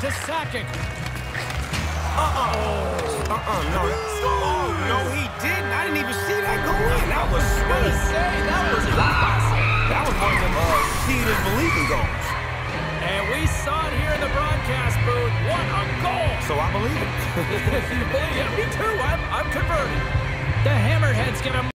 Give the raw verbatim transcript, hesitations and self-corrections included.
to Sakic. Uh-uh. Uh-uh, no. Oh, no, he didn't. I didn't even see that go in. That was sweet. Say, that was awesome. That was one of them uh, seeing his believing goals. And we saw it here in the broadcast booth. What a goal. So I believe it. If you believe it, me too. I'm, I'm converted. The Hammerheads get a